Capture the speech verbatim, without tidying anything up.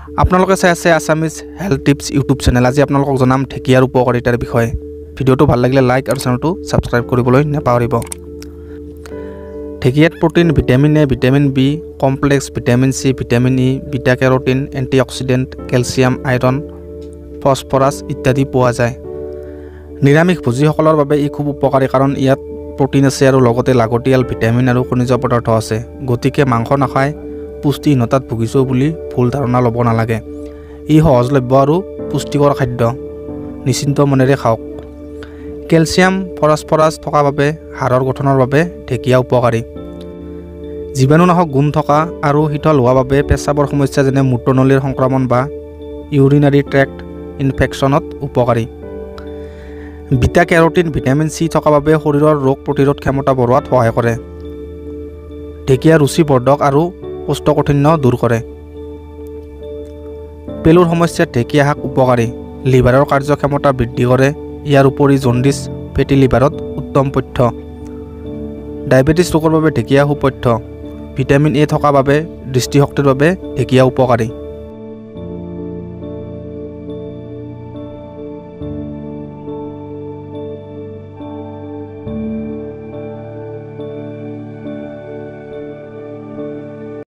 আপোনালোকে চাই আছে Assamese health tips YouTube channel. আজি আপোনালোকক জনাম ঢেকিয়াৰ উপকাৰিতাৰ বিষয়ে। ভিডিঅ'টো ভাল লাগিলে লাইক আৰু চেনেলটো সাবস্ক্ৰাইব কৰিবলৈ নাপাহৰিব। ঢেকিয়াত protein, vitamin A, vitamin B complex, vitamin C, vitamin E, beta carotene, antioxidant, calcium, iron, phosphorus ইত্যাদি পোৱা যায়। নিৰামিষ ভোজীসকলৰ বাবে ই খুব উপকাৰী কাৰণ ইয়াত প্ৰটিন আছে আৰু লগতে লাগতিয়াল ভিটামিন আৰু খনিজ পদাৰ্থ আছে। গতিকে মাংস নাখায় পুষ্টিহীনতাত ভুগিছোঁ বুলি ভুল ধাৰণা ল'ব নালাগে। ই সহজলভ্য আৰু পুষ্টিকৰ খাদ্য, নিশ্চিন্ত মনেৰে খাওক। কেলছিয়াম, ফসফৰাছ থকা বাবে হাড়ৰ গঠনৰ বাবে ঢেকীয়া উপকাৰী। জীৱাণুনাশক গুণ থকা আৰু শীতল হোৱা বাবে পেচাবৰ সমস্যা যেনে মূত্ৰনলীৰ সংক্ৰমণ বা ইউৰিনাৰী ট্ৰেক্ট ইনফেকশ্যনত উপকাৰী। বিটা কেৰোটিন, ভিটামিন চি থকা বাবে শৰীৰৰ ৰোগ প্ৰতিৰোধ ক্ষমতা বঢ়োৱাত সহায় কৰে। ঢেকীয়া ৰুচিবৰ্ধক আৰু কোষ্ঠকাঠিন্য দূৰ কৰে। পেলুৰ সমস্যাত ঢেকীয়া শাক উপকাৰী। লিভাৰৰ কাৰ্যক্ষমতা বৃদ্ধি কৰে। ইয়াৰ উপৰি জণ্ডিছ, ফেটি লিভাৰত উত্তম পথ্য। ডায়েবেটিছ ৰোগৰ বাবে ঢেকীয়া সুপথ্য। ভিটামিন এ থকা বাবে দৃষ্টিশক্তিৰ বাবে ঢেকীয়া উপকাৰী।